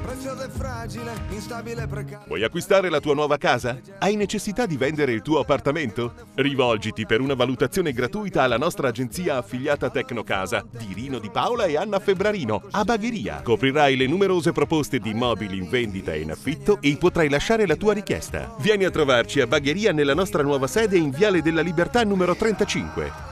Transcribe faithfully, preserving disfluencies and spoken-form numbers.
prezioso e fragile, instabile e precario. Vuoi acquistare la tua nuova casa? Hai necessità di vendere il tuo appartamento? Rivolgiti per una valutazione gratuita alla nostra agenzia affiliata Tecnocasa di Rino Di Paola e Anna Febbrarino a Bagheria. Coprirai le numerose proposte di immobili in vendita e in affitto e potrai lasciare la tua richiesta. Vieni a trovarci a Bagheria nella nostra nuova sede in Viale della Libertà numero trentacinque.